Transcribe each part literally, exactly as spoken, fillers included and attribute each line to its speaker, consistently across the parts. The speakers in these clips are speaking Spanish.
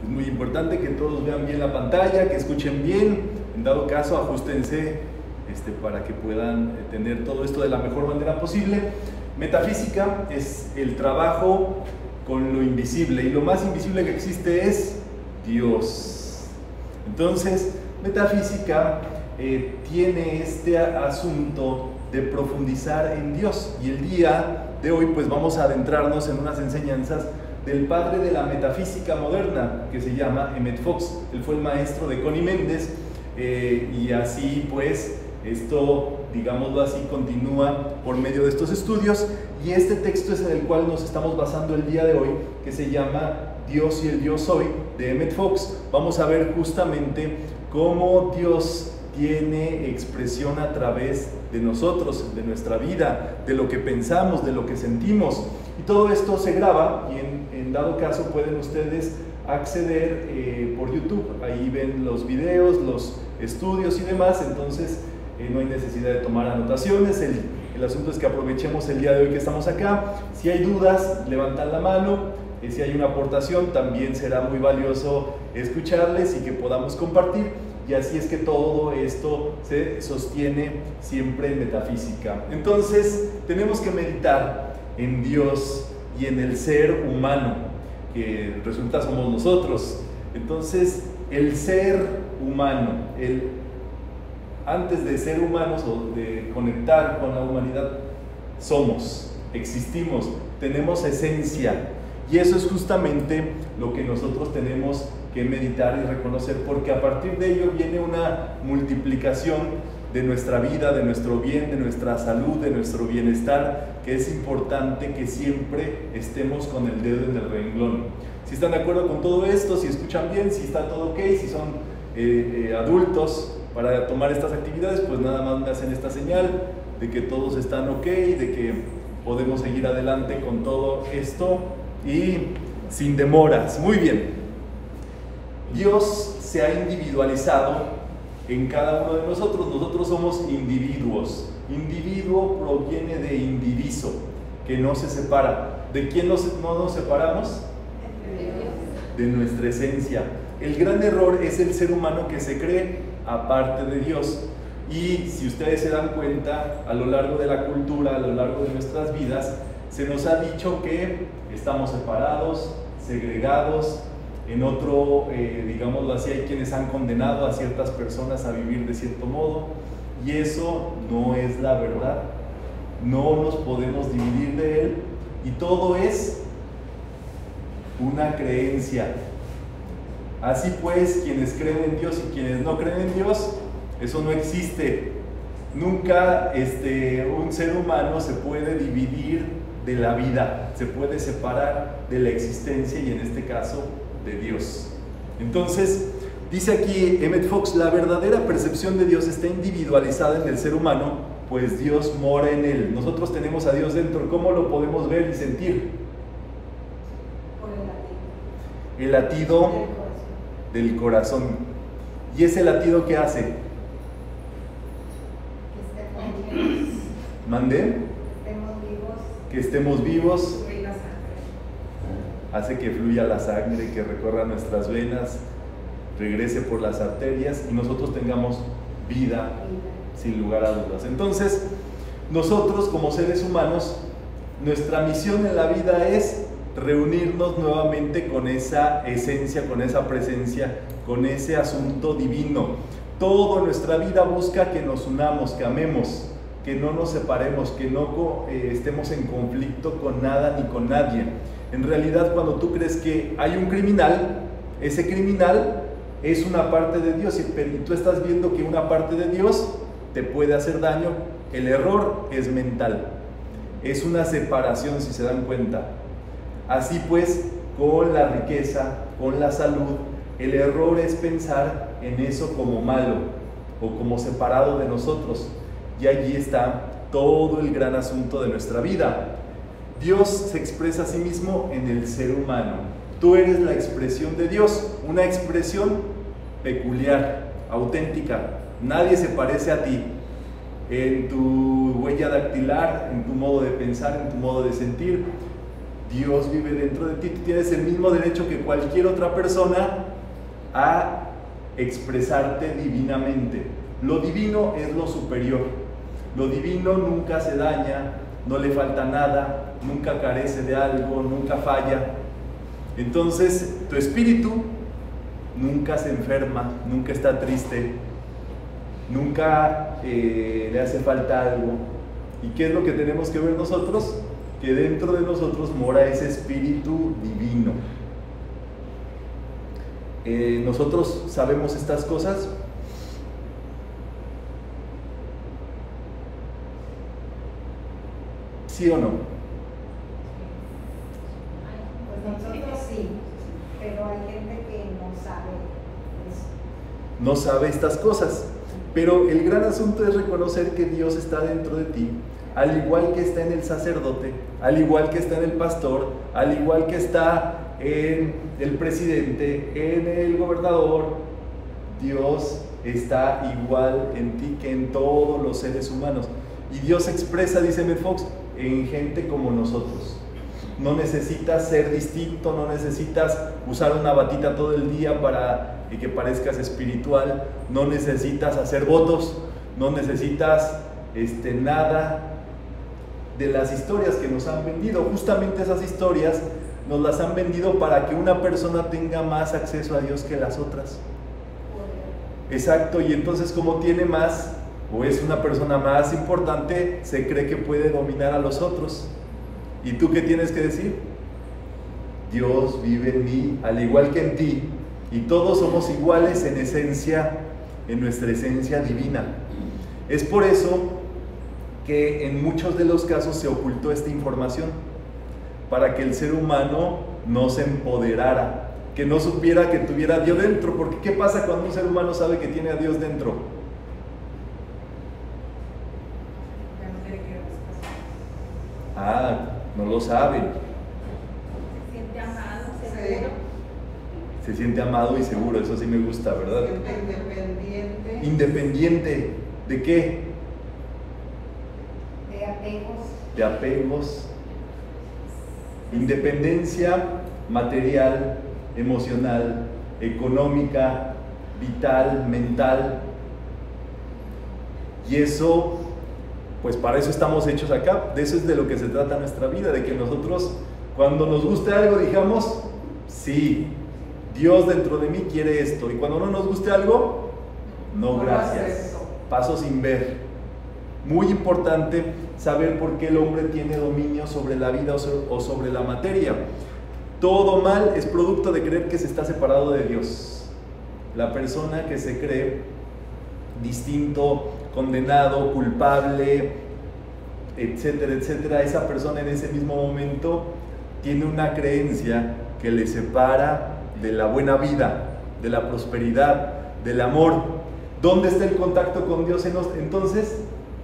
Speaker 1: Es muy importante que todos vean bien la pantalla, que escuchen bien. En dado caso, ajustense este, para que puedan tener todo esto de la mejor manera posible. Metafísica es el trabajo con lo invisible, y lo más invisible que existe es Dios. Entonces, metafísica eh, tiene este asunto de profundizar en Dios, y el día de hoy pues vamos a adentrarnos en unas enseñanzas del padre de la metafísica moderna, que se llama Emmett Fox. Él fue el maestro de Connie Méndez, eh, y así pues esto, digámoslo así, continúa por medio de estos estudios, y este texto es en el cual nos estamos basando el día de hoy, que se llama Dios y el Yo Soy, de Emmett Fox. Vamos a ver justamente cómo Dios tiene expresión a través de nosotros, de nuestra vida, de lo que pensamos, de lo que sentimos, y todo esto se graba, y en, en dado caso pueden ustedes acceder eh, por YouTube. Ahí ven los videos, los estudios y demás. Entonces eh, no hay necesidad de tomar anotaciones. El, el asunto es que aprovechemos el día de hoy que estamos acá. Si hay dudas, levantan la mano. Eh, si hay una aportación, también será muy valioso escucharles y que podamos compartir. Y así es que todo esto se sostiene siempre en metafísica. Entonces tenemos que meditar en Dios y en el ser humano, que resulta somos nosotros. Entonces el ser humano, el, antes de ser humanos o de conectar con la humanidad, somos, existimos, tenemos esencia, y eso es justamente lo que nosotros tenemos que meditar y reconocer, porque a partir de ello viene una multiplicación de nuestra vida, de nuestro bien, de nuestra salud, de nuestro bienestar, que es importante que siempre estemos con el dedo en el renglón. Si están de acuerdo con todo esto, si escuchan bien, si está todo ok, si son eh, eh, adultos para tomar estas actividades, pues nada más me hacen esta señal de que todos están ok, de que podemos seguir adelante con todo esto y sin demoras. Muy bien. Dios se ha individualizado en cada uno de nosotros. Nosotros somos individuos. Individuo proviene de indiviso, que no se separa. ¿De quién nos, no nos separamos? De nuestra esencia. El gran error es el ser humano que se cree aparte de Dios. Y si ustedes se dan cuenta, a lo largo de la cultura, a lo largo de nuestras vidas, se nos ha dicho que estamos separados, segregados. En otro, eh, digámoslo así, hay quienes han condenado a ciertas personas a vivir de cierto modo, y eso no es la verdad. No nos podemos dividir de él, y todo es una creencia. Así pues, quienes creen en Dios y quienes no creen en Dios, eso no existe. Nunca este, un ser humano se puede dividir de la vida, se puede separar de la existencia, y en este caso de Dios. Entonces, dice aquí Emmett Fox, la verdadera percepción de Dios está individualizada en el ser humano, pues Dios mora en él. Nosotros tenemos a Dios dentro. ¿Cómo lo podemos ver y sentir?
Speaker 2: Por el latido.
Speaker 1: El latido del corazón. ¿Y ese latido qué hace? ¿Mandé? Que estemos vivos. Hace que fluya la sangre, que recorra nuestras venas, regrese por las arterias y nosotros tengamos vida, sin lugar a dudas. Entonces, nosotros como seres humanos, nuestra misión en la vida es reunirnos nuevamente con esa esencia, con esa presencia, con ese asunto divino. Toda nuestra vida busca que nos unamos, que amemos, que no nos separemos, que no eh, estemos en conflicto con nada ni con nadie. En realidad, cuando tú crees que hay un criminal, ese criminal es una parte de Dios, y tú estás viendo que una parte de Dios te puede hacer daño. El error es mental, es una separación, si se dan cuenta. Así pues, con la riqueza, con la salud, el error es pensar en eso como malo o como separado de nosotros, y allí está todo el gran asunto de nuestra vida. Dios se expresa a sí mismo en el ser humano. Tú eres la expresión de Dios, una expresión peculiar, auténtica. Nadie se parece a ti en tu huella dactilar, en tu modo de pensar, en tu modo de sentir. Dios vive dentro de ti, tú tienes el mismo derecho que cualquier otra persona a expresarte divinamente. Lo divino es lo superior, lo divino nunca se daña, no le falta nada, nunca carece de algo, nunca falla. Entonces tu espíritu nunca se enferma, nunca está triste, nunca eh, le hace falta algo. ¿Y qué es lo que tenemos que ver nosotros? Que dentro de nosotros mora ese espíritu divino. Eh, nosotros sabemos estas cosas. ¿Sí o no?
Speaker 2: Pues nosotros sí, pero hay gente que no sabe eso.
Speaker 1: No sabe estas cosas. Pero el gran asunto es reconocer que Dios está dentro de ti, al igual que está en el sacerdote, al igual que está en el pastor, al igual que está en el presidente, en el gobernador. Dios está igual en ti que en todos los seres humanos. Y Dios se expresa, dice Med Fox, en gente como nosotros. No necesitas ser distinto, no necesitas usar una batita todo el día para que parezcas espiritual, no necesitas hacer votos, no necesitas este, nada de las historias que nos han vendido. Justamente esas historias nos las han vendido para que una persona tenga más acceso a Dios que las otras. Exacto, y entonces como tiene más, o es una persona más importante, se cree que puede dominar a los otros. ¿Y tú qué tienes que decir? Dios vive en mí, al igual que en ti, y todos somos iguales en esencia, en nuestra esencia divina. Es por eso que en muchos de los casos se ocultó esta información, para que el ser humano no se empoderara, que no supiera que tuviera a Dios dentro. Porque ¿qué pasa cuando un ser humano sabe que tiene a Dios dentro? Ah, no lo sabe.
Speaker 2: Se siente amado, seguro.
Speaker 1: Se siente amado y seguro, eso sí me gusta, ¿verdad?
Speaker 3: Se siente independiente.
Speaker 1: Independiente, ¿de qué?
Speaker 2: De apegos.
Speaker 1: De apegos. Independencia material, emocional, económica, vital, mental. Y eso, pues para eso estamos hechos acá. De eso es de lo que se trata nuestra vida, de que nosotros, cuando nos guste algo, digamos, sí, Dios dentro de mí quiere esto. Y cuando no nos guste algo, no, gracias. Paso sin ver. Muy importante saber por qué el hombre tiene dominio sobre la vida o sobre la materia. Todo mal es producto de creer que se está separado de Dios. La persona que se cree distinto, condenado, culpable, etcétera, etcétera, esa persona en ese mismo momento tiene una creencia que le separa de la buena vida, de la prosperidad, del amor. ¿Dónde está el contacto con Dios entonces?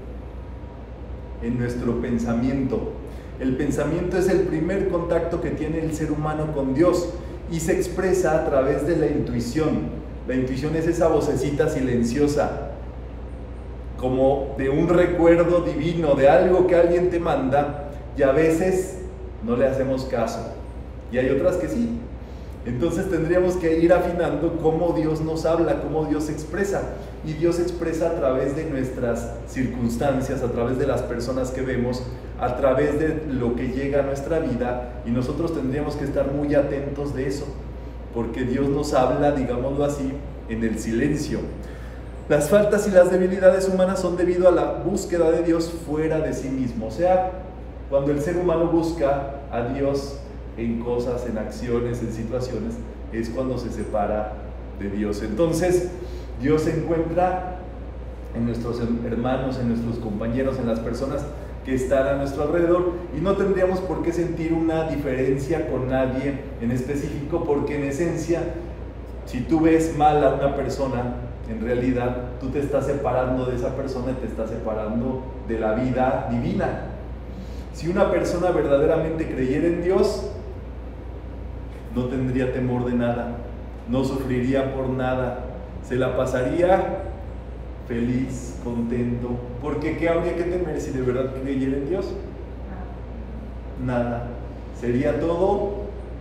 Speaker 1: En nuestro pensamiento. El pensamiento es el primer contacto que tiene el ser humano con Dios y se expresa a través de la intuición. La intuición es esa vocecita silenciosa, como de un recuerdo divino, de algo que alguien te manda, y a veces no le hacemos caso, y hay otras que sí. Entonces tendríamos que ir afinando cómo Dios nos habla, cómo Dios se expresa. Y Dios se expresa a través de nuestras circunstancias, a través de las personas que vemos, a través de lo que llega a nuestra vida, y nosotros tendríamos que estar muy atentos de eso, porque Dios nos habla, digámoslo así, en el silencio. Las faltas y las debilidades humanas son debido a la búsqueda de Dios fuera de sí mismo. O sea, cuando el ser humano busca a Dios en cosas, en acciones, en situaciones, es cuando se separa de Dios. Entonces, Dios se encuentra en nuestros hermanos, en nuestros compañeros, en las personas que están a nuestro alrededor, y no tendríamos por qué sentir una diferencia con nadie en específico, porque en esencia, si tú ves mal a una persona, en realidad tú te estás separando de esa persona y te estás separando de la vida divina. Si una persona verdaderamente creyera en Dios, no tendría temor de nada, no sufriría por nada, se la pasaría feliz, contento, porque ¿qué habría que temer si de verdad creyera en Dios? Nada. sería todo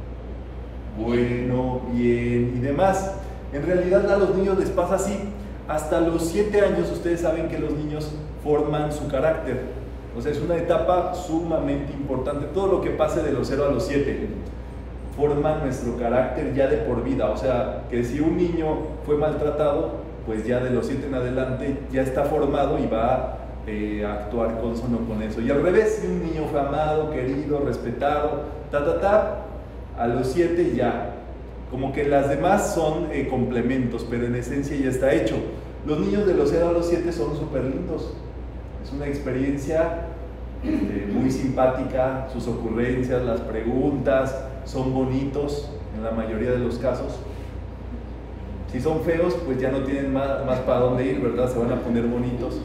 Speaker 1: bueno, bien y demás. En realidad a los niños les pasa así. Hasta los siete años ustedes saben que los niños forman su carácter. O sea, es una etapa sumamente importante. Todo lo que pase de los cero a los siete forma nuestro carácter ya de por vida. O sea, que si un niño fue maltratado, pues ya de los siete en adelante ya está formado y va eh, a actuar consono con eso. Y al revés, si un niño fue amado, querido, respetado, ta, ta, ta, a los siete ya, como que las demás son eh, complementos, pero en esencia ya está hecho. Los niños de los cero a los siete son súper lindos. Es una experiencia este, muy simpática, sus ocurrencias, las preguntas, son bonitos en la mayoría de los casos. Si son feos, pues ya no tienen más, más para dónde ir, ¿verdad? Se van a poner bonitos.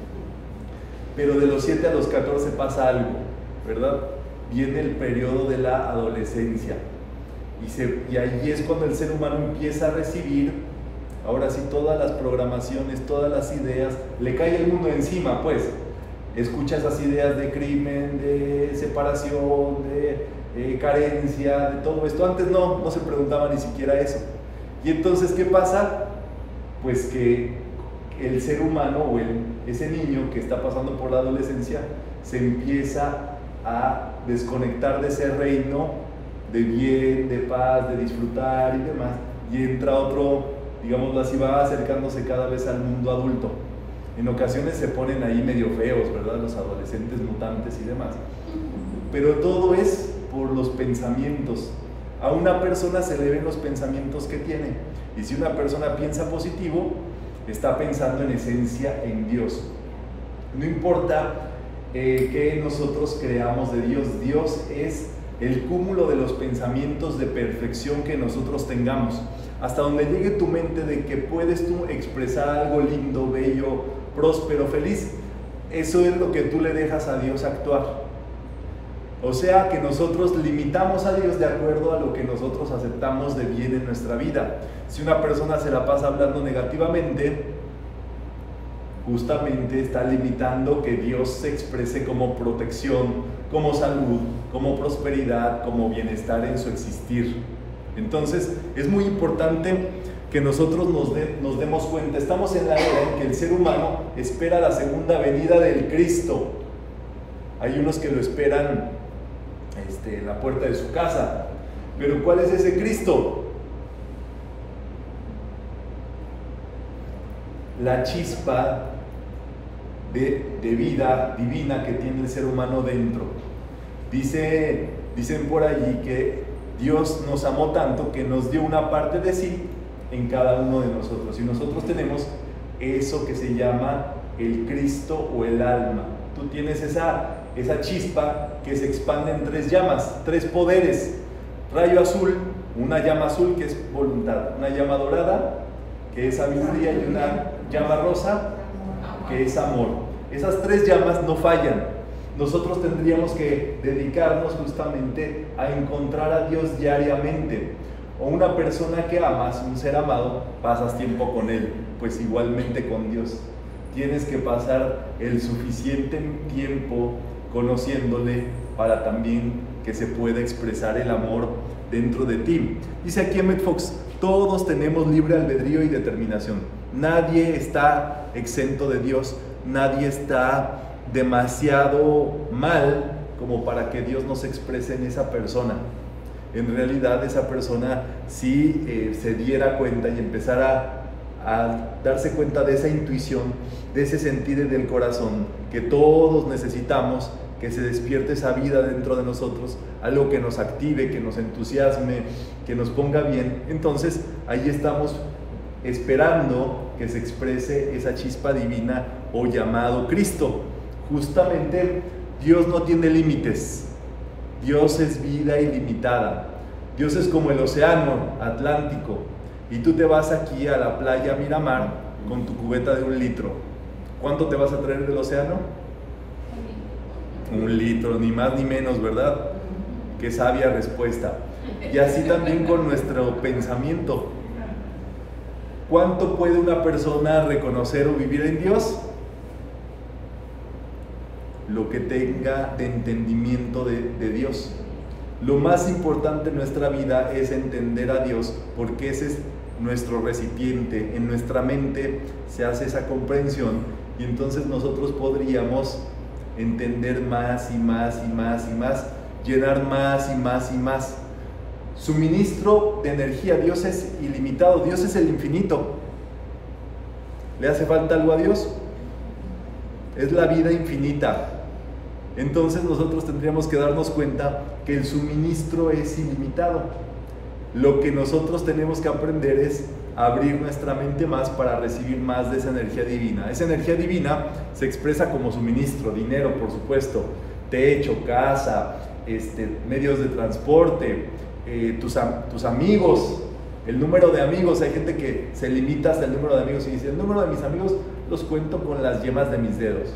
Speaker 1: Pero de los siete a los catorce pasa algo, ¿verdad? Viene el periodo de la adolescencia. Y, se, y ahí es cuando el ser humano empieza a recibir, ahora sí, todas las programaciones, todas las ideas, le cae el mundo encima, pues. Escucha esas ideas de crimen, de separación, de eh, carencia, de todo esto. Antes no, no se preguntaba ni siquiera eso. Y entonces, ¿qué pasa? Pues que el ser humano o el, ese niño que está pasando por la adolescencia se empieza a desconectar de ese reino de bien, de paz, de disfrutar y demás, y entra otro, digámoslo así, va acercándose cada vez al mundo adulto. En ocasiones se ponen ahí medio feos, ¿verdad? Los adolescentes mutantes y demás. Pero todo es por los pensamientos. A una persona se le ven los pensamientos que tiene. Y si una persona piensa positivo, está pensando en esencia en Dios. No importa eh, que nosotros creamos de Dios, Dios es el cúmulo de los pensamientos de perfección que nosotros tengamos. Hasta donde llegue tu mente de que puedes tú expresar algo lindo, bello, próspero, feliz, eso es lo que tú le dejas a Dios actuar. O sea que nosotros limitamos a Dios de acuerdo a lo que nosotros aceptamos de bien en nuestra vida. Si una persona se la pasa hablando negativamente, justamente está limitando que Dios se exprese como protección, como salud, como prosperidad, como bienestar en su existir. Entonces es muy importante que nosotros nos, de, nos demos cuenta. Estamos en la era en que el ser humano espera la segunda venida del Cristo. Hay unos que lo esperan este, en la puerta de su casa. Pero ¿cuál es ese Cristo? La chispa de, de vida divina que tiene el ser humano dentro. Dice, dicen por allí que Dios nos amó tanto que nos dio una parte de sí en cada uno de nosotros. Y nosotros tenemos eso que se llama el Cristo o el alma. Tú tienes esa, esa chispa que se expande en tres llamas, tres poderes. Rayo azul, una llama azul que es voluntad, una llama dorada que es sabiduría y una llama rosa que es amor. Esas tres llamas no fallan. Nosotros tendríamos que dedicarnos justamente a encontrar a Dios diariamente. O una persona que amas, un ser amado, pasas tiempo con él, pues igualmente con Dios. Tienes que pasar el suficiente tiempo conociéndole para también que se pueda expresar el amor dentro de ti. Dice aquí Emmett Fox, todos tenemos libre albedrío y determinación. Nadie está exento de Dios, nadie está demasiado mal como para que Dios no se exprese en esa persona. En realidad esa persona si eh, se diera cuenta y empezara a darse cuenta de esa intuición, de ese sentir del corazón que todos necesitamos, que se despierte esa vida dentro de nosotros, algo que nos active, que nos entusiasme, que nos ponga bien. Entonces ahí estamos esperando que se exprese esa chispa divina o llamado Cristo. Justamente Dios no tiene límites. Dios es vida ilimitada. Dios es como el océano Atlántico y tú te vas aquí a la playa Miramar con tu cubeta de un litro. ¿Cuánto te vas a traer del océano? Un litro, ni más ni menos, ¿verdad? Qué sabia respuesta. Y así también con nuestro pensamiento. ¿Cuánto puede una persona reconocer o vivir en Dios? Lo que tenga de entendimiento de, de Dios. Lo más importante en nuestra vida es entender a Dios, porque ese es nuestro recipiente. En nuestra mente se hace esa comprensión y entonces nosotros podríamos entender más y más y más y más, llenar más y más y más. Suministro de energía, Dios es ilimitado, Dios es el infinito. ¿Le hace falta algo a Dios? Es la vida infinita. Entonces nosotros tendríamos que darnos cuenta que el suministro es ilimitado. Lo que nosotros tenemos que aprender es abrir nuestra mente más para recibir más de esa energía divina. Esa energía divina se expresa como suministro, dinero, por supuesto, techo, casa, este, medios de transporte, eh, tus, tus amigos, el número de amigos. Hay gente que se limita hasta el número de amigos y dice, el número de mis amigos los cuento con las yemas de mis dedos.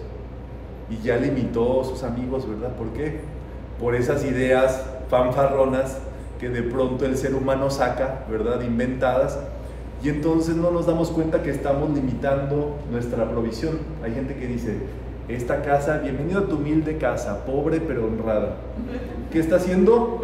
Speaker 1: Y ya limitó sus amigos, ¿verdad? ¿Por qué? Por esas ideas fanfarronas que de pronto el ser humano saca, ¿verdad? Inventadas. Y entonces no nos damos cuenta que estamos limitando nuestra provisión. Hay gente que dice, esta casa, bienvenido a tu humilde casa, pobre pero honrada. ¿Qué está haciendo?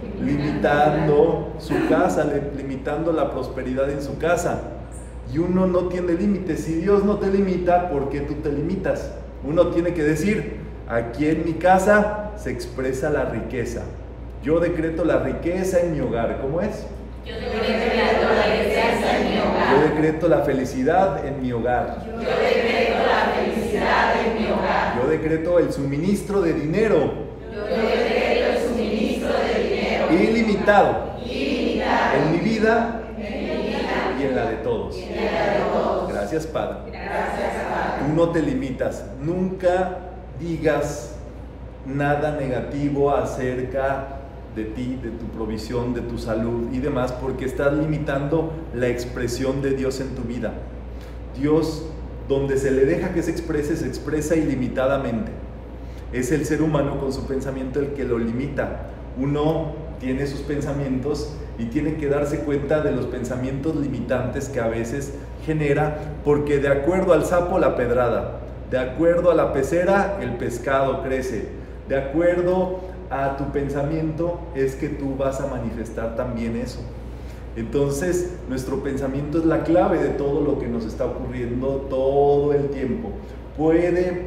Speaker 1: Limitando su casa, limitando la prosperidad en su casa. Y uno no tiene límites. Si Dios no te limita, ¿por qué tú te limitas? Uno tiene que decir, aquí en mi casa se expresa la riqueza. Yo decreto la riqueza en mi hogar. ¿Cómo es?
Speaker 4: Yo decreto la riqueza en mi hogar.
Speaker 1: Yo decreto la felicidad en mi hogar.
Speaker 4: Yo decreto la felicidad en mi hogar.
Speaker 1: Yo decreto el suministro de dinero.
Speaker 4: Yo decreto el suministro de dinero.
Speaker 1: Ilimitado.
Speaker 4: Ilimitado.
Speaker 1: En mi vida.
Speaker 4: En mi vida.
Speaker 1: Y en la de todos.
Speaker 4: Y en la de todos.
Speaker 1: Gracias, Padre.
Speaker 4: Gracias, Padre.
Speaker 1: Tú no te limitas. Nunca digas nada negativo acerca de ti, de tu provisión, de tu salud y demás, porque estás limitando la expresión de Dios en tu vida. Dios, donde se le deja que se exprese, se expresa ilimitadamente. Es el ser humano con su pensamiento el que lo limita. Uno tiene sus pensamientos y tiene que darse cuenta de los pensamientos limitantes que a veces genera, porque de acuerdo al sapo la pedrada, de acuerdo a la pecera el pescado crece, de acuerdo a tu pensamiento es que tú vas a manifestar también eso. Entonces nuestro pensamiento es la clave de todo lo que nos está ocurriendo todo el tiempo. Puede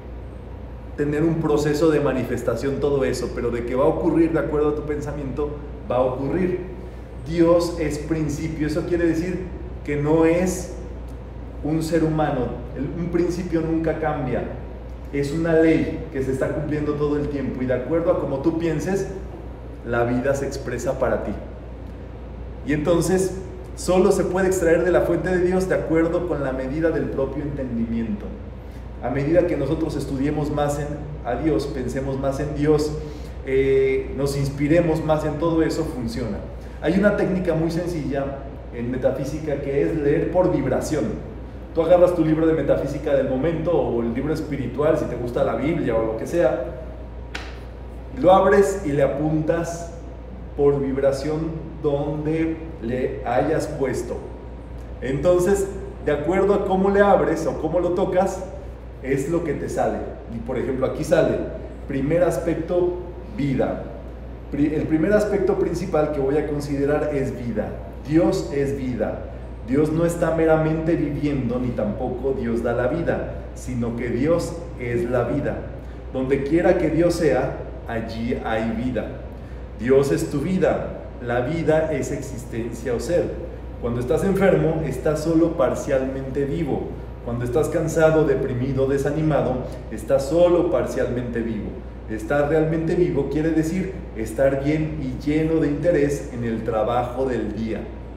Speaker 1: tener un proceso de manifestación todo eso, pero de que va a ocurrir de acuerdo a tu pensamiento, va a ocurrir. Dios es principio, eso quiere decir que no es un ser humano, un principio nunca cambia. Es una ley que se está cumpliendo todo el tiempo y de acuerdo a como tú pienses, la vida se expresa para ti. Y entonces, solo se puede extraer de la fuente de Dios de acuerdo con la medida del propio entendimiento. A medida que nosotros estudiemos más en, a Dios, pensemos más en Dios, eh, nos inspiremos más en todo eso, funciona. Hay una técnica muy sencilla en metafísica que es leer por vibración. Tú agarras tu libro de metafísica del momento o el libro espiritual, si te gusta la Biblia o lo que sea, lo abres y le apuntas por vibración donde le hayas puesto. Entonces, de acuerdo a cómo le abres o cómo lo tocas, es lo que te sale. Y por ejemplo, aquí sale, primer aspecto, vida. El primer aspecto principal que voy a considerar es vida. Dios es vida. Dios no está meramente viviendo, ni tampoco Dios da la vida, sino que Dios es la vida. Donde quiera que Dios sea, allí hay vida. Dios es tu vida, la vida es existencia o ser. Cuando estás enfermo, estás solo parcialmente vivo. Cuando estás cansado, deprimido, desanimado, estás solo parcialmente vivo. Estar realmente vivo quiere decir estar bien y lleno de interés en el trabajo del día.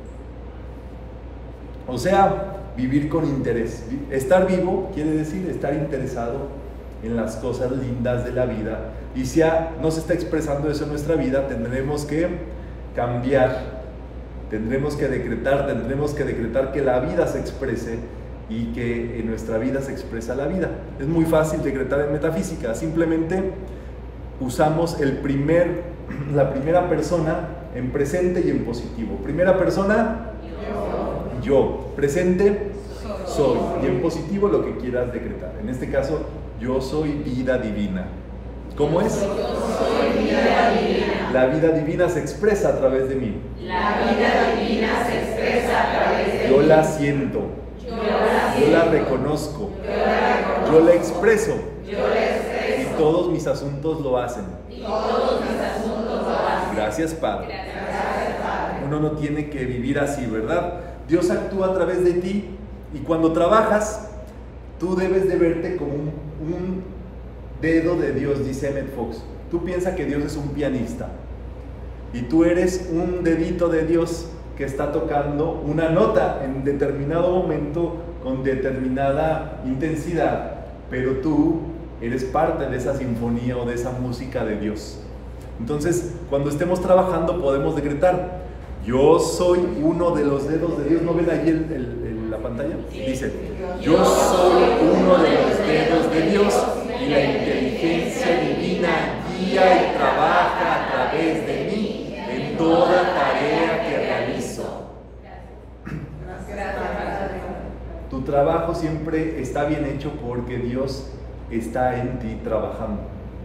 Speaker 1: O sea, vivir con interés. Estar vivo quiere decir estar interesado en las cosas lindas de la vida. Y si no se está expresando eso en nuestra vida, tendremos que cambiar, tendremos que decretar, tendremos que decretar que la vida se exprese y que en nuestra vida se expresa la vida. Es muy fácil decretar en metafísica, simplemente usamos el primer, la primera persona en presente y en positivo. Primera persona, yo, presente, soy, y en positivo lo que quieras decretar. En este caso, yo soy vida divina. ¿Cómo es?
Speaker 4: Yo soy vida divina.
Speaker 1: La vida divina se expresa a través de mí.
Speaker 4: La vida divina se expresa a través de
Speaker 1: Yo
Speaker 4: mí.
Speaker 1: la siento.
Speaker 4: Yo la
Speaker 1: Yo la
Speaker 4: siento.
Speaker 1: reconozco.
Speaker 4: Yo la reconozco.
Speaker 1: Yo la expreso.
Speaker 4: Yo la expreso.
Speaker 1: Y todos mis asuntos lo hacen.
Speaker 4: Y todos mis asuntos lo hacen.
Speaker 1: Gracias, Padre.
Speaker 4: Gracias, Padre.
Speaker 1: Uno no tiene que vivir así, ¿verdad? Dios actúa a través de ti y cuando trabajas, tú debes de verte como un, un dedo de Dios, dice Emmett Fox. Tú piensas que Dios es un pianista y tú eres un dedito de Dios que está tocando una nota en determinado momento con determinada intensidad, pero tú eres parte de esa sinfonía o de esa música de Dios. Entonces, cuando estemos trabajando podemos decretar: yo soy uno de los dedos de Dios. ¿No ven ahí el, el, el, la pantalla? Dice: yo soy uno de los dedos de Dios y la inteligencia divina guía y trabaja a través de mí en toda tarea que realizo.
Speaker 3: Gracias, Padre.
Speaker 1: Tu trabajo siempre está bien hecho porque Dios está en ti trabajando.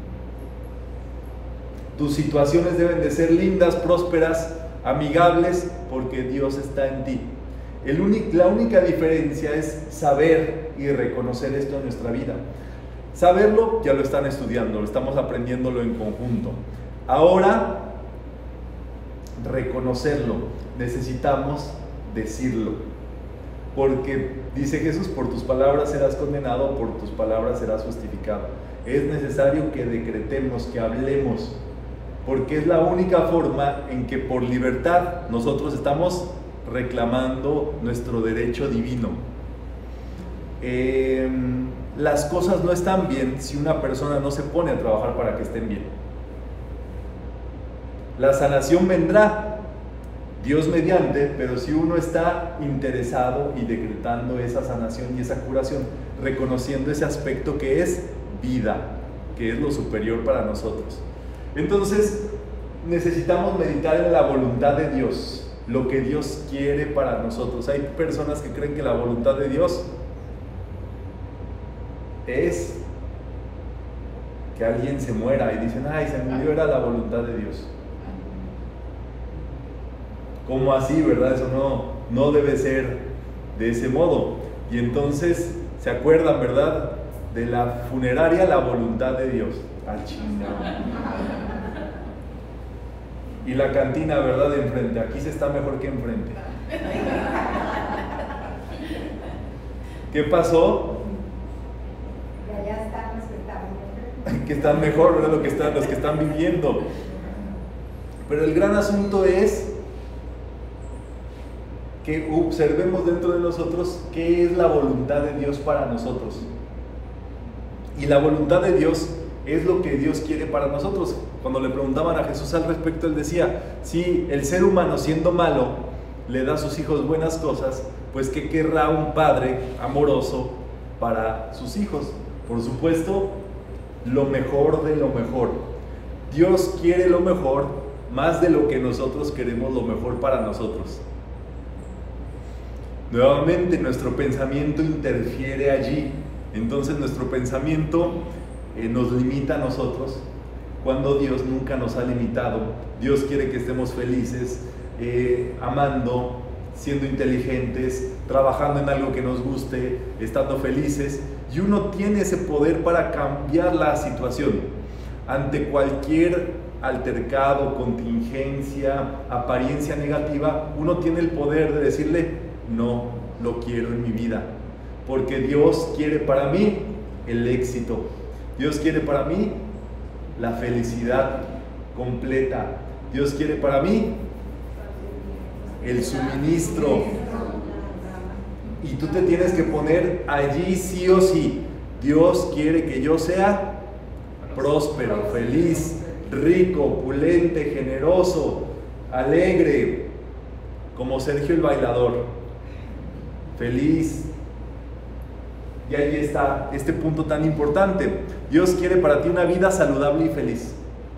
Speaker 1: Tus situaciones deben de ser lindas, prósperas, amigables, porque Dios está en ti. El único, la única diferencia es saber y reconocer esto en nuestra vida. Saberlo ya lo están estudiando, lo estamos aprendiéndolo en conjunto. Ahora, reconocerlo, necesitamos decirlo. Porque dice Jesús: por tus palabras serás condenado, por tus palabras serás justificado. Es necesario que decretemos, que hablemos, porque es la única forma en que por libertad nosotros estamos reclamando nuestro derecho divino. Eh, las cosas no están bien si una persona no se pone a trabajar para que estén bien. La sanación vendrá, Dios mediante, pero si uno está interesado y decretando esa sanación y esa curación, reconociendo ese aspecto que es vida, que es lo superior para nosotros. Entonces, necesitamos meditar en la voluntad de Dios, lo que Dios quiere para nosotros. Hay personas que creen que la voluntad de Dios es que alguien se muera y dicen: ay, se murió, era la voluntad de Dios. ¿Cómo así, verdad? Eso no, no debe ser de ese modo. Y entonces se acuerdan, ¿verdad?, de la funeraria, la voluntad de Dios. Ah, chingada. Y la cantina, ¿verdad?, de enfrente. Aquí se está mejor que enfrente. ¿Qué pasó?
Speaker 2: Que allá están los que están mejor.
Speaker 1: Que están mejor, ¿verdad?, lo que están, los que están viviendo. Pero el gran asunto es que observemos dentro de nosotros qué es la voluntad de Dios para nosotros. Y la voluntad de Dios es lo que Dios quiere para nosotros. Cuando le preguntaban a Jesús al respecto, él decía: si el ser humano, siendo malo, le da a sus hijos buenas cosas, pues ¿qué querrá un padre amoroso para sus hijos? Por supuesto, lo mejor de lo mejor. Dios quiere lo mejor más de lo que nosotros queremos lo mejor para nosotros. Nuevamente nuestro pensamiento interfiere allí. Entonces nuestro pensamiento eh, nos limita a nosotros, cuando Dios nunca nos ha limitado. Dios quiere que estemos felices, eh, amando, siendo inteligentes, trabajando en algo que nos guste, estando felices. Y uno tiene ese poder para cambiar la situación. Ante cualquier altercado, contingencia, apariencia negativa, uno tiene el poder de decirle: no lo quiero en mi vida, porque Dios quiere para mí el éxito. Dios quiere para mí la felicidad completa. Dios quiere para mí el suministro. Y tú te tienes que poner allí sí o sí. Dios quiere que yo sea próspero, feliz, rico, opulente, generoso, alegre, como Sergio el bailador. Feliz. Y ahí está este punto tan importante. Dios quiere para ti una vida saludable y feliz.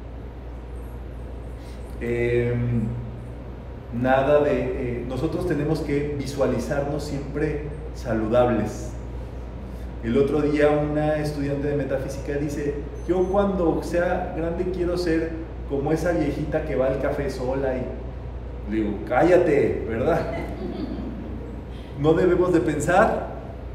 Speaker 1: Eh, nada de... Eh, nosotros tenemos que visualizarnos siempre saludables. El otro día una estudiante de metafísica dice: yo cuando sea grande quiero ser como esa viejita que va al café sola y le digo, cállate, ¿verdad? No debemos de pensar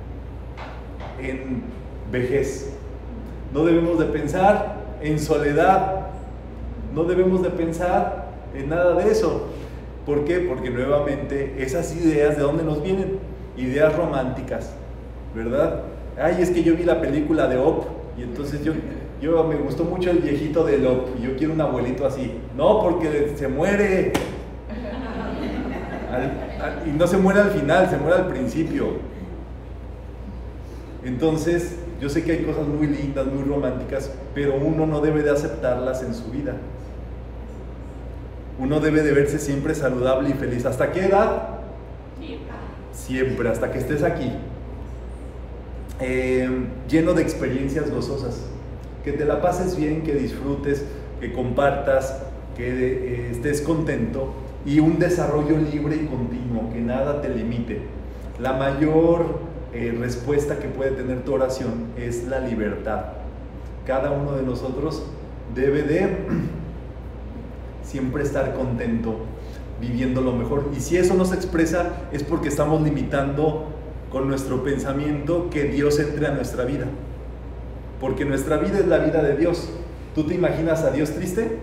Speaker 1: en vejez, no debemos de pensar en soledad, no debemos de pensar en nada de eso. ¿Por qué? Porque nuevamente esas ideas, ¿de dónde nos vienen? Ideas románticas, ¿verdad? Ay, es que yo vi la película de Op y entonces yo, yo me gustó mucho el viejito de Op y yo quiero un abuelito así. No, porque se muere. Al, al, y no se muere al final, se muere al principio. Entonces, yo sé que hay cosas muy lindas, muy románticas, pero uno no debe de aceptarlas en su vida. Uno debe de verse siempre saludable y feliz. ¿Hasta qué edad? Siempre, hasta que estés aquí. Eh, lleno de experiencias gozosas. Que te la pases bien, que disfrutes, que compartas, que eh, estés contento y un desarrollo libre y continuo, que nada te limite. La mayor eh, respuesta que puede tener tu oración es la libertad. Cada uno de nosotros debe de siempre estar contento, viviendo lo mejor. Y si eso no se expresa es porque estamos limitando con nuestro pensamiento que Dios entre a nuestra vida. Porque nuestra vida es la vida de Dios. ¿Tú te imaginas a Dios triste?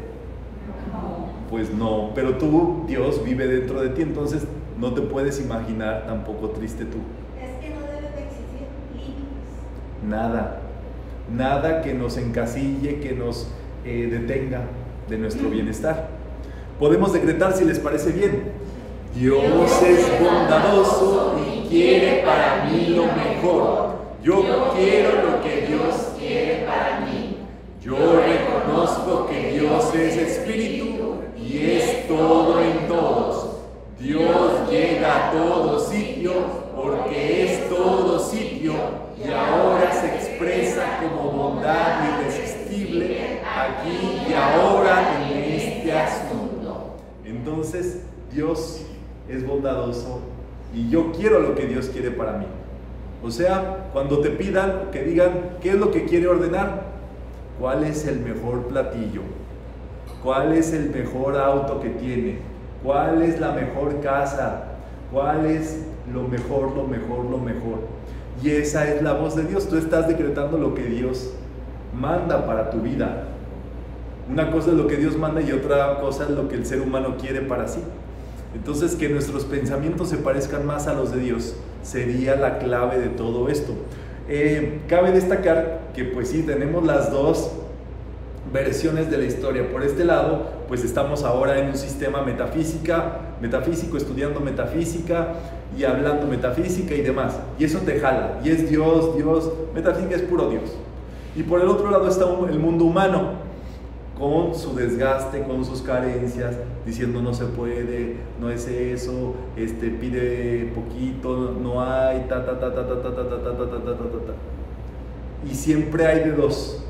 Speaker 2: No.
Speaker 1: Pues no, pero tú, Dios vive dentro de ti, entonces no te puedes imaginar tampoco triste tú.
Speaker 2: Es que no debe de existir límites.
Speaker 1: Nada, nada que nos encasille, que nos eh, detenga de nuestro bienestar. Podemos decretar, si les parece bien: Dios es bondadoso y quiere para mí lo mejor. Yo quiero lo que Dios quiere para mí. Yo reconozco que Dios es espíritu y es todo en todos. Dios llega a todo sitio porque es todo sitio y ahora se expresa como bondad irresistible aquí y ahora en este asunto. Entonces, Dios es bondadoso y yo quiero lo que Dios quiere para mí. O sea, cuando te pidan que digan qué es lo que quiere ordenar, cuál es el mejor platillo, cuál es el mejor auto que tiene, cuál es la mejor casa, cuál es lo mejor, lo mejor, lo mejor. Y esa es la voz de Dios. Tú estás decretando lo que Dios manda para tu vida. Una cosa es lo que Dios manda y otra cosa es lo que el ser humano quiere para sí. Entonces, que nuestros pensamientos se parezcan más a los de Dios sería la clave de todo esto. Eh, cabe destacar que pues sí, tenemos las dos versiones de la historia. Por este lado, pues estamos ahora en un sistema metafísica, metafísico, estudiando metafísica y hablando metafísica y demás. Y eso te jala, y es Dios, Dios, metafísica es puro Dios. Y por el otro lado está el mundo humano, con su desgaste, con sus carencias, diciendo no se puede, no es eso, este, pide poquito, no hay, ta ta ta ta ta ta ta ta ta ta ta ta ta. Y siempre hay de dos,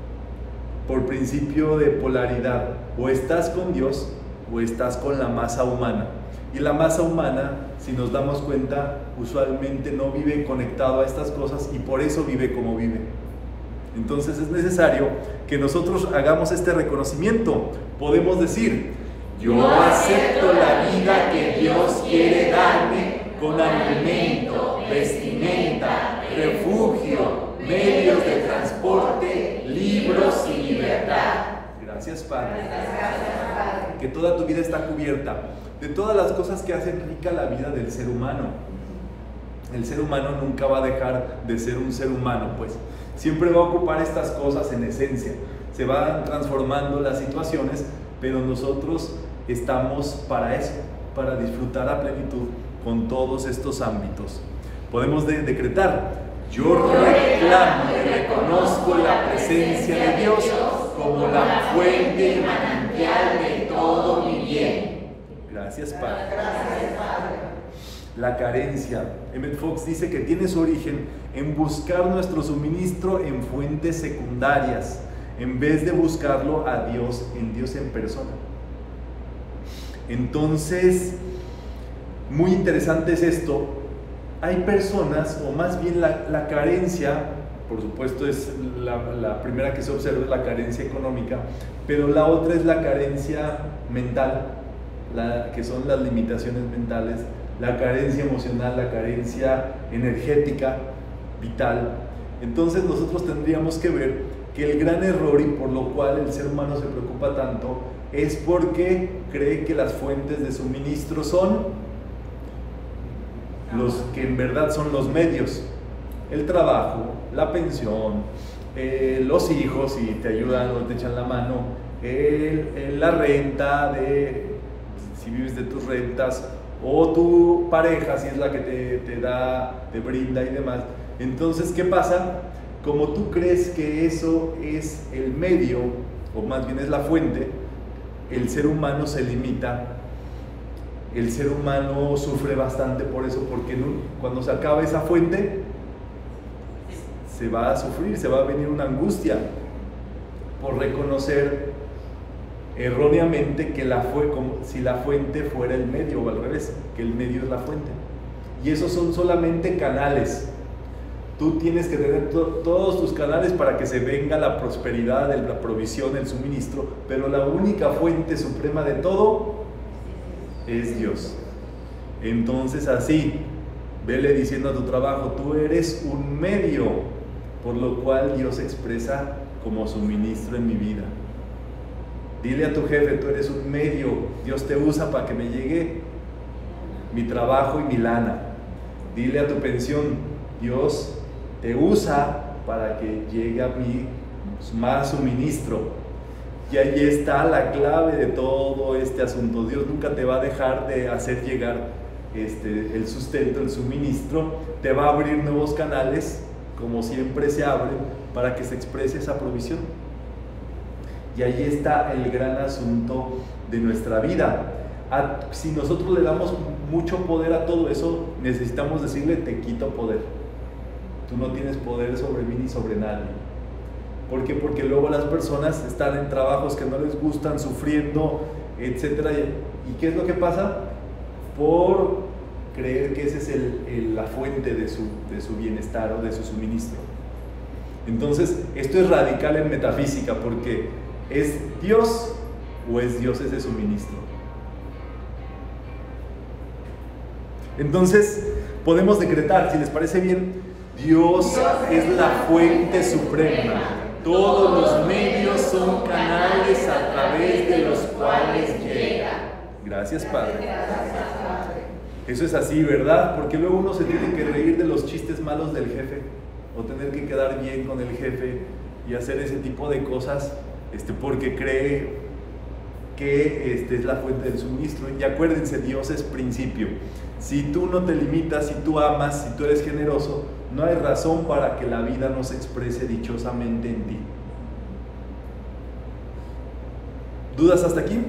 Speaker 1: por principio de polaridad, o estás con Dios o estás con la masa humana. Y la masa humana, si nos damos cuenta, usualmente no vive conectado a estas cosas y por eso vive como vive. Entonces es necesario que nosotros hagamos este reconocimiento. Podemos decir: yo acepto la vida que Dios quiere darme con alimento, vestimenta, refugio, medios de transporte, libros y libertad. Gracias, Padre. Que toda tu vida está cubierta de todas las cosas que hacen rica la vida del ser humano. El ser humano nunca va a dejar de ser un ser humano, pues siempre va a ocupar estas cosas en esencia. Se van transformando las situaciones, pero nosotros estamos para eso, para disfrutar a plenitud con todos estos ámbitos. Podemos de decretar: yo reclamo y reconozco la presencia de Dios como la fuente y manantial de todo mi bien. Gracias, Padre.
Speaker 3: Gracias, Padre.
Speaker 1: La carencia. Emmett Fox dice que tiene su origen en buscar nuestro suministro en fuentes secundarias, en vez de buscarlo a Dios, en Dios en persona. Entonces, muy interesante es esto. Hay personas, o más bien la, la carencia, por supuesto es la, la primera que se observa, es la carencia económica, pero la otra es la carencia mental, la, que son las limitaciones mentales, la carencia emocional, la carencia energética, vital. Entonces nosotros tendríamos que ver que el gran error y por lo cual el ser humano se preocupa tanto es porque cree que las fuentes de suministro son los que en verdad son los medios, el trabajo, la pensión, eh, los hijos si te ayudan o te echan la mano, el, el, la renta, de, si vives de tus rentas, o tu pareja si es la que te, te da, te brinda y demás. Entonces, ¿qué pasa? Como tú crees que eso es el medio, o más bien es la fuente, el ser humano se limita, el ser humano sufre bastante por eso, porque no, cuando se acaba esa fuente, se va a sufrir, se va a venir una angustia por reconocer erróneamente que la fue como si la fuente fuera el medio, o al revés, que el medio es la fuente. Y esos son solamente canales. Tú tienes que tener to todos tus canales para que se venga la prosperidad, la provisión, el suministro, pero la única fuente suprema de todo es Dios. Entonces así, vele diciendo a tu trabajo, tú eres un medio, por lo cual Dios se expresa como suministro en mi vida. Dile a tu jefe, tú eres un medio, Dios te usa para que me llegue mi trabajo y mi lana. Dile a tu pensión, Dios te usa para que llegue a mí más suministro. Y ahí está la clave de todo este asunto. Dios nunca te va a dejar de hacer llegar este, el sustento, el suministro. Te va a abrir nuevos canales, como siempre se abren, para que se exprese esa provisión. Y ahí está el gran asunto de nuestra vida. A, si nosotros le damos mucho poder a todo eso, necesitamos decirle, te quito poder. Tú no tienes poder sobre mí ni sobre nadie. ¿Por qué? Porque luego las personas están en trabajos que no les gustan, sufriendo, etcétera. ¿Y qué es lo que pasa? Por creer que esa es el, el, la fuente de su, de su bienestar o de su suministro. Entonces, esto es radical en metafísica, porque ¿es Dios o es Dios ese suministro? Entonces, podemos decretar, si les parece bien, Dios es la fuente suprema. Todos los medios son canales a través de los cuales llega. Gracias, Padre. Eso es así, ¿verdad? Porque luego uno se tiene que reír de los chistes malos del jefe, o tener que quedar bien con el jefe y hacer ese tipo de cosas, este, porque cree que este, es la fuente del suministro. Y acuérdense, Dios es principio. Si tú no te limitas, si tú amas, si tú eres generoso, no hay razón para que la vida no se exprese dichosamente en ti. ¿Dudas hasta aquí?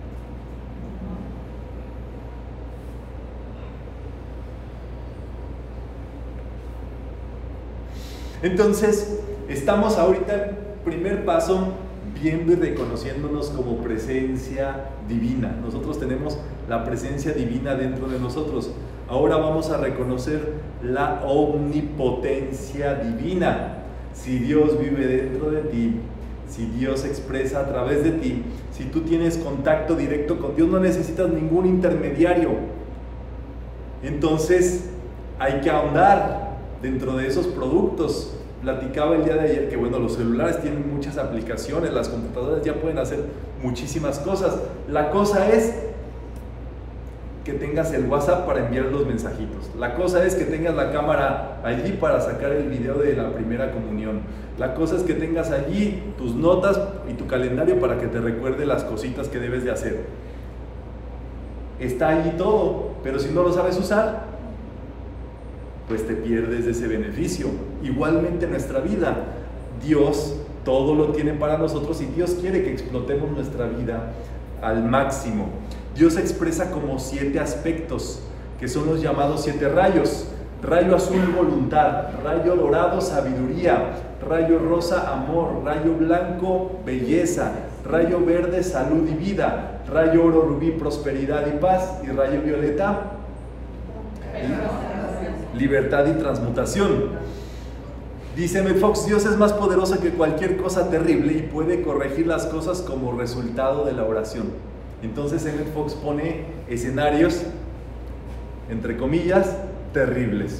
Speaker 1: Entonces, estamos ahorita en primer paso viendo y reconociéndonos como presencia divina. Nosotros tenemos la presencia divina dentro de nosotros. Ahora vamos a reconocer la omnipotencia divina. Si Dios vive dentro de ti, si Dios se expresa a través de ti, si tú tienes contacto directo con Dios, no necesitas ningún intermediario. Entonces hay que ahondar dentro de esos productos. Platicaba el día de ayer que bueno, los celulares tienen muchas aplicaciones, las computadoras ya pueden hacer muchísimas cosas. La cosa es que tengas el WhatsApp para enviar los mensajitos. La cosa es que tengas la cámara allí para sacar el video de la primera comunión. La cosa es que tengas allí tus notas y tu calendario para que te recuerde las cositas que debes de hacer. Está allí todo, pero si no lo sabes usar, pues te pierdes de ese beneficio. Igualmente en nuestra vida, Dios todo lo tiene para nosotros y Dios quiere que explotemos nuestra vida al máximo. Dios se expresa como siete aspectos, que son los llamados siete rayos. Rayo azul, voluntad. Rayo dorado, sabiduría. Rayo rosa, amor. Rayo blanco, belleza. Rayo verde, salud y vida. Rayo oro, rubí, prosperidad y paz. Y rayo violeta, libertad y transmutación. Dice Emmett Fox, Dios es más poderoso que cualquier cosa terrible y puede corregir las cosas como resultado de la oración. Entonces Emmett Fox pone escenarios, entre comillas, terribles.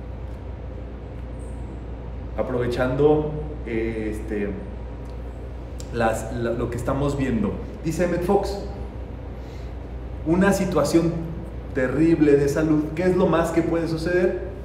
Speaker 1: Aprovechando eh, este, las, la, lo que estamos viendo. Dice Emmett Fox, una situación terrible de salud, ¿qué es lo más que puede suceder?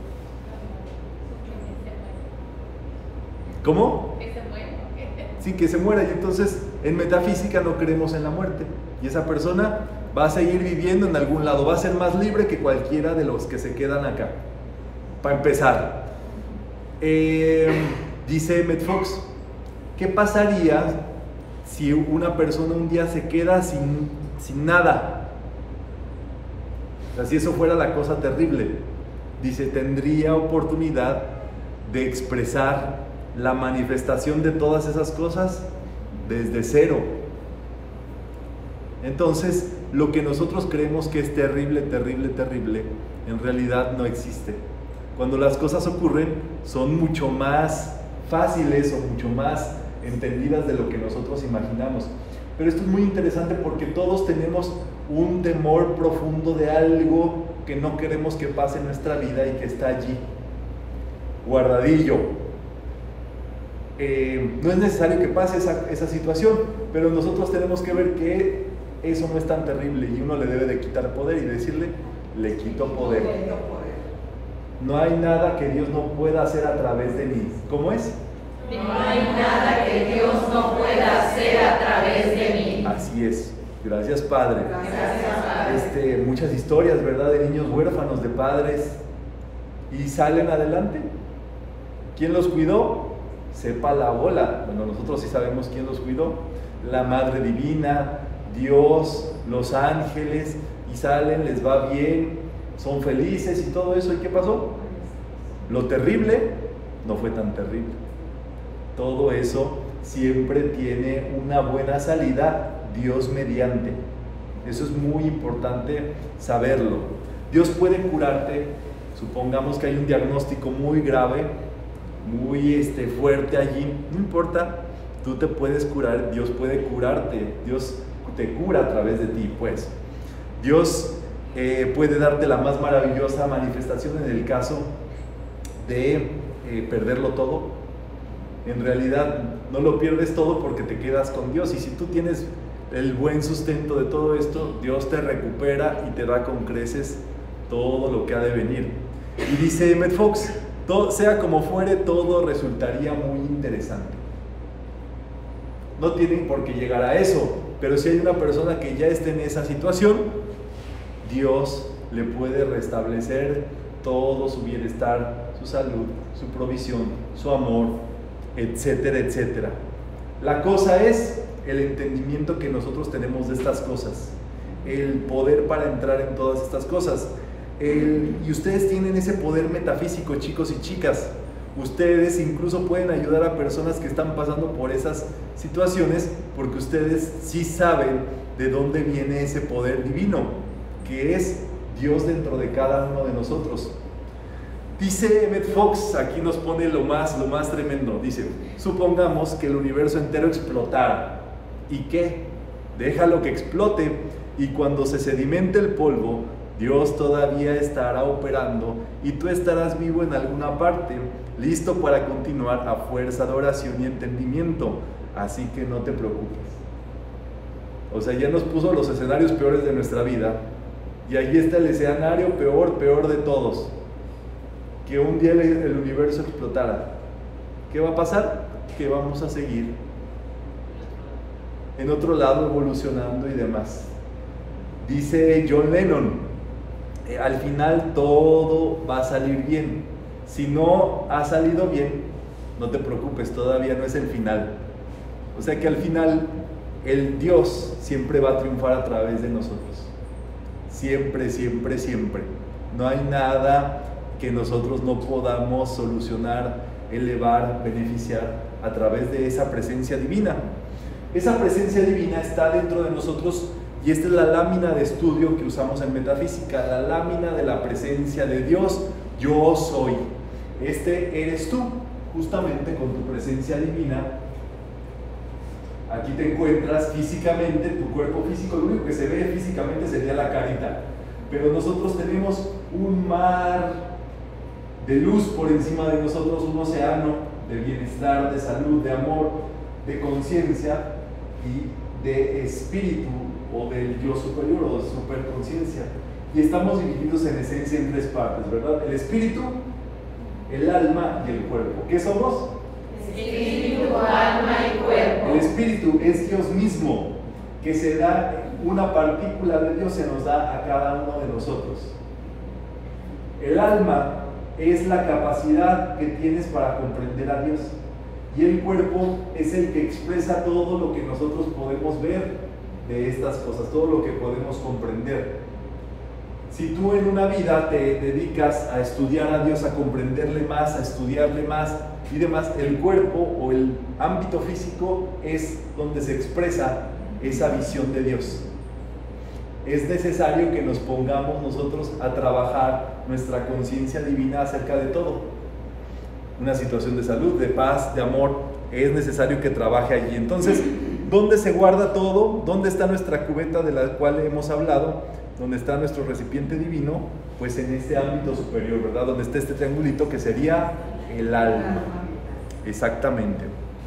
Speaker 1: ¿Cómo?
Speaker 4: Que se muera.
Speaker 1: Sí, que se muera. Y entonces en metafísica no creemos en la muerte. Y esa persona va a seguir viviendo en algún lado, va a ser más libre que cualquiera de los que se quedan acá. Para empezar, eh, dice Emmett Fox, ¿qué pasaría si una persona un día se queda sin, sin nada? O sea, si eso fuera la cosa terrible. Dice, tendría oportunidad de expresar la manifestación de todas esas cosas desde cero. Entonces, lo que nosotros creemos que es terrible, terrible, terrible, en realidad no existe. Cuando las cosas ocurren, son mucho más fáciles o mucho más entendidas de lo que nosotros imaginamos. Pero esto es muy interesante porque todos tenemos un temor profundo de algo que no queremos que pase en nuestra vida y que está allí, guardadillo. Eh, no es necesario que pase esa, esa situación, pero nosotros tenemos que ver que eso no es tan terrible y uno le debe de quitar poder y decirle, le quito poder. No hay nada que Dios no pueda hacer a través de mí. ¿Cómo es?
Speaker 4: No hay nada que Dios no pueda hacer a través de mí.
Speaker 1: Así es. Gracias, Padre.
Speaker 4: Gracias, Padre.
Speaker 1: Este, muchas historias, ¿verdad? De niños huérfanos, de padres, y salen adelante. ¿Quién los cuidó? Sepa la bola. Bueno, nosotros sí sabemos quién los cuidó. La Madre Divina, Dios, los ángeles, y salen, les va bien, son felices y todo eso. ¿Y qué pasó? Lo terrible no fue tan terrible. Todo eso siempre tiene una buena salida, Dios mediante. Eso es muy importante saberlo. Dios puede curarte. Supongamos que hay un diagnóstico muy grave, muy este, fuerte allí, no importa, tú te puedes curar, Dios puede curarte, Dios te cura a través de ti, pues. Dios eh, puede darte la más maravillosa manifestación en el caso de eh, perderlo todo. En realidad no lo pierdes todo porque te quedas con Dios, y si tú tienes el buen sustento de todo esto, Dios te recupera y te da con creces todo lo que ha de venir. Y dice Emmett Fox, todo, sea como fuere, todo resultaría muy interesante. No tienen por qué llegar a eso, pero si hay una persona que ya esté en esa situación, Dios le puede restablecer todo su bienestar, su salud, su provisión, su amor, etcétera, etcétera. La cosa es el entendimiento que nosotros tenemos de estas cosas, el poder para entrar en todas estas cosas. El, y ustedes tienen ese poder metafísico, chicos y chicas. Ustedes incluso pueden ayudar a personas que están pasando por esas situaciones, porque ustedes sí saben de dónde viene ese poder divino, que es Dios dentro de cada uno de nosotros. Dice Emmett Fox, aquí nos pone lo más, lo más tremendo. Dice, supongamos que el universo entero explotara. ¿Y qué? Déjalo que explote, y cuando se sedimente el polvo, Dios todavía estará operando y tú estarás vivo en alguna parte, listo para continuar a fuerza de oración y entendimiento. Así que no te preocupes. O sea, ya nos puso los escenarios peores de nuestra vida, y ahí está el escenario peor, peor de todos. Que un día el, el universo explotara. ¿Qué va a pasar? Que vamos a seguir en otro lado evolucionando y demás. Dice John Lennon, al final todo va a salir bien. Si no ha salido bien, no te preocupes, todavía no es el final. O sea que al final el Dios siempre va a triunfar a través de nosotros. Siempre, siempre, siempre. No hay nada que nosotros no podamos solucionar, elevar, beneficiar a través de esa presencia divina. Esa presencia divina está dentro de nosotros, y esta es la lámina de estudio que usamos en metafísica, la lámina de la presencia de Dios. Yo soy. Este eres tú. justamente con tu presencia divina. Aquí te encuentras físicamente, tu cuerpo físico, lo único que se ve físicamente sería la carita, pero nosotros tenemos un mar de luz por encima de nosotros, un océano de bienestar, de salud, de amor, de conciencia y de espíritu, o del yo superior, o de superconciencia. Y estamos divididos en esencia en tres partes, ¿verdad? El espíritu, el alma y el cuerpo. ¿Qué somos?
Speaker 4: Espíritu, alma y cuerpo.
Speaker 1: El espíritu es Dios mismo, que se da, una partícula de Dios se nos da a cada uno de nosotros. El alma es la capacidad que tienes para comprender a Dios. Y el cuerpo es el que expresa todo lo que nosotros podemos ver de estas cosas, todo lo que podemos comprender. Si tú en una vida te dedicas a estudiar a Dios, a comprenderle más, a estudiarle más y demás, el cuerpo o el ámbito físico es donde se expresa esa visión de Dios. Es necesario que nos pongamos nosotros a trabajar nuestra conciencia divina acerca de todo. Una situación de salud, de paz, de amor, es necesario que trabaje allí. Entonces, ¿dónde se guarda todo? ¿Dónde está nuestra cubeta de la cual hemos hablado? ¿Dónde está nuestro recipiente divino? Pues en este ámbito superior, ¿verdad? Donde está este triangulito que sería el alma. Exactamente.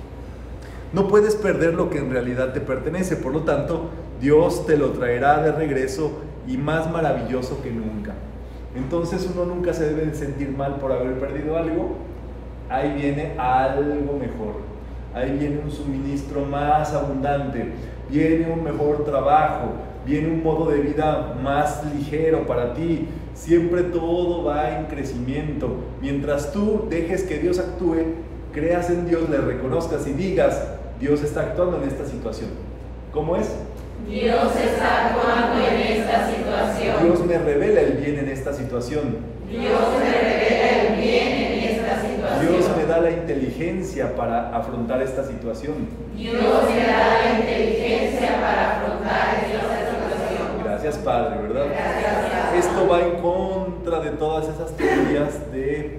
Speaker 1: No puedes perder lo que en realidad te pertenece, por lo tanto, Dios te lo traerá de regreso y más maravilloso que nunca. Entonces uno nunca se debe sentir mal por haber perdido algo. Ahí viene algo mejor. Ahí viene un suministro más abundante, viene un mejor trabajo, viene un modo de vida más ligero para ti. Siempre todo va en crecimiento. Mientras tú dejes que Dios actúe, creas en Dios, le reconozcas y digas, Dios está actuando en esta situación. ¿Cómo es?
Speaker 4: Dios está actuando en esta situación.
Speaker 1: Dios me revela el bien en esta situación.
Speaker 4: Dios me revela el bien en esta situación.
Speaker 1: Dios me da la inteligencia para afrontar esta situación.
Speaker 4: Dios me da la inteligencia para afrontar esta situación.
Speaker 1: Gracias, Padre, ¿verdad?
Speaker 4: Gracias.
Speaker 1: Esto va en contra de todas esas teorías de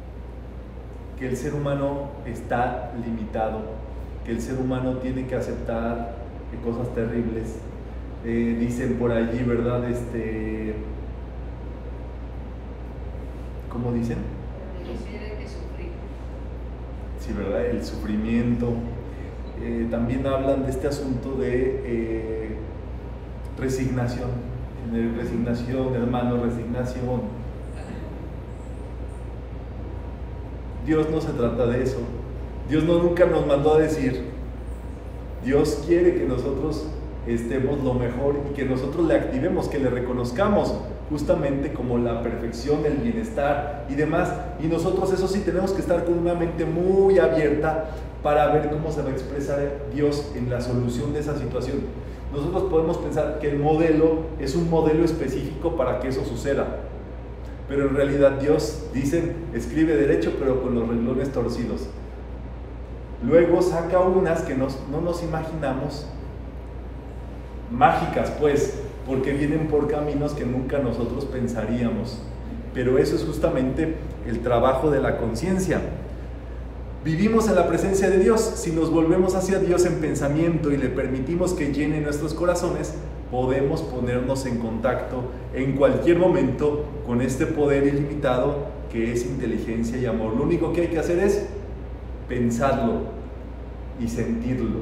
Speaker 1: que el ser humano está limitado, que el ser humano tiene que aceptar cosas terribles. Eh, dicen por allí, ¿verdad? Este, ¿cómo dicen?
Speaker 3: Tiene que sufrir.
Speaker 1: Sí, ¿verdad? El sufrimiento. Eh, también hablan de este asunto de eh, resignación. Tener resignación, hermano, resignación. Dios no se trata de eso. Dios no nunca nos mandó a decir. Dios quiere que nosotros estemos lo mejor y que nosotros le activemos, que le reconozcamos justamente como la perfección, el bienestar y demás. Y nosotros, eso sí, tenemos que estar con una mente muy abierta para ver cómo se va a expresar Dios en la solución de esa situación. Nosotros podemos pensar que el modelo es un modelo específico para que eso suceda, pero en realidad Dios, dicen, escribe derecho pero con los renglones torcidos. Luego saca unas que nos, no nos imaginamos, mágicas pues, porque vienen por caminos que nunca nosotros pensaríamos. Pero eso es justamente el trabajo de la conciencia. Vivimos en la presencia de Dios. Si nos volvemos hacia Dios en pensamiento y le permitimos que llene nuestros corazones, podemos ponernos en contacto en cualquier momento con este poder ilimitado que es inteligencia y amor. Lo único que hay que hacer es pensarlo y sentirlo.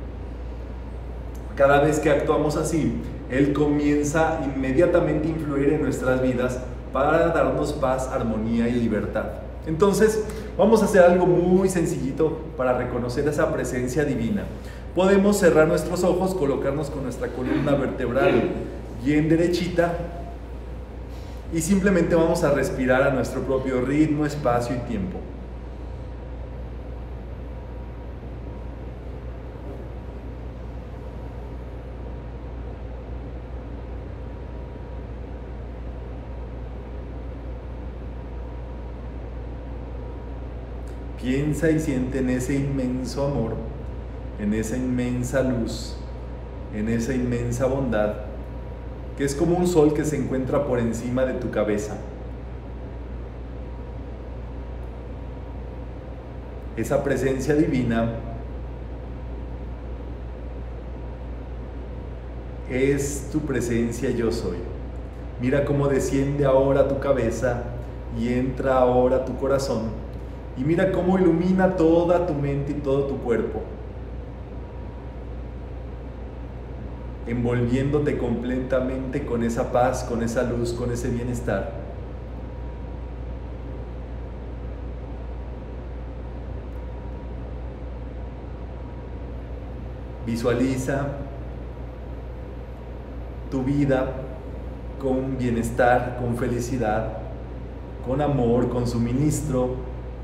Speaker 1: Cada vez que actuamos así, Él comienza inmediatamente a influir en nuestras vidas para darnos paz, armonía y libertad. Entonces, vamos a hacer algo muy sencillito para reconocer esa presencia divina. Podemos cerrar nuestros ojos, colocarnos con nuestra columna vertebral bien derechita y simplemente vamos a respirar a nuestro propio ritmo, espacio y tiempo. Piensa y siente en ese inmenso amor, en esa inmensa luz, en esa inmensa bondad, que es como un sol que se encuentra por encima de tu cabeza. esa presencia divina es tu presencia yo soy. Mira cómo desciende ahora a tu cabeza y entra ahora a tu corazón, y mira cómo ilumina toda tu mente y todo tu cuerpo, envolviéndote completamente con esa paz, con esa luz, con ese bienestar. Visualiza tu vida con bienestar, con felicidad, con amor, con suministro,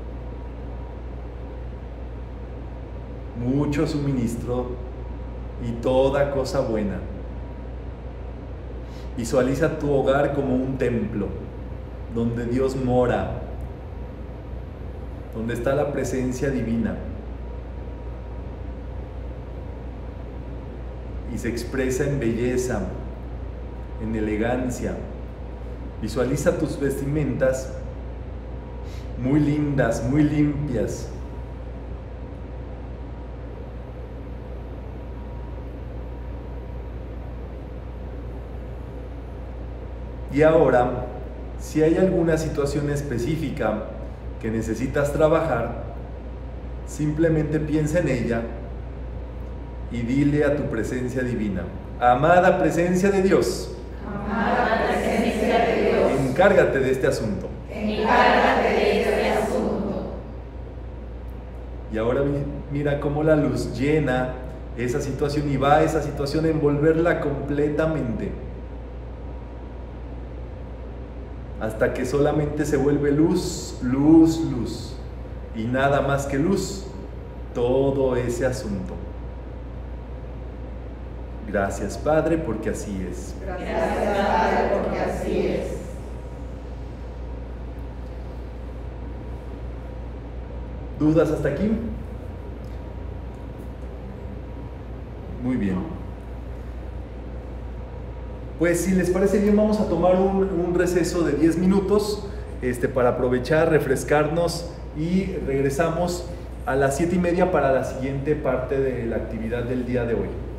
Speaker 1: mucho suministro y toda cosa buena. Visualiza tu hogar como un templo donde Dios mora, donde está la presencia divina y se expresa en belleza, en elegancia. Visualiza tus vestimentas muy lindas, muy limpias. Y ahora, si hay alguna situación específica que necesitas trabajar, simplemente piensa en ella y dile a tu presencia divina: amada presencia de Dios,
Speaker 4: Amada presencia de Dios,
Speaker 1: encárgate de este asunto.
Speaker 4: encárgate de este asunto.
Speaker 1: Y ahora mira cómo la luz llena esa situación y va a esa situación a envolverla completamente, hasta que solamente se vuelve luz, luz, luz, y nada más que luz, todo ese asunto. Gracias, Padre, porque así es.
Speaker 4: Gracias, Padre, porque así es.
Speaker 1: ¿Dudas hasta aquí? Muy bien. Pues si les parece bien, vamos a tomar un, un receso de diez minutos este, para aprovechar, refrescarnos, y regresamos a las siete y media para la siguiente parte de la actividad del día de hoy.